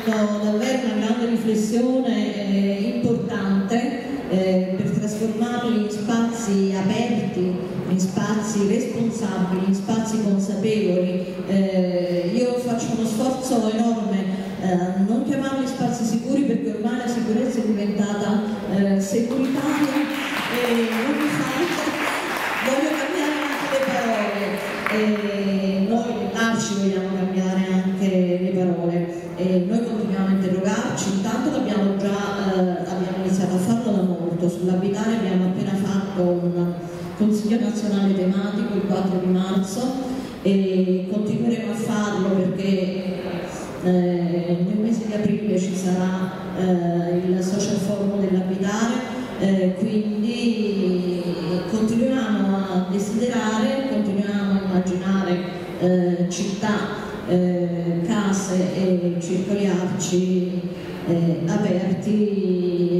facendo davvero una grande riflessione importante per trasformarli in spazi aperti, in spazi responsabili, in spazi consapevoli. Io faccio uno sforzo enorme non chiamarli spazi sicuri, perché ormai la sicurezza è diventata securitaria e ogni tanto voglio cambiare anche le parole. Noi dell'Arci vogliamo cambiare anche le parole. Noi continuiamo a interrogarci, intanto abbiamo iniziato a farlo da molto. Sull'abitare abbiamo appena fatto un Consiglio nazionale tematico il 4 di marzo e continueremo a farlo perché nel mese di aprile ci sarà il Social Forum dell'abitare, quindi continuiamo a desiderare, continuiamo a immaginare città, case e circoli arci aperti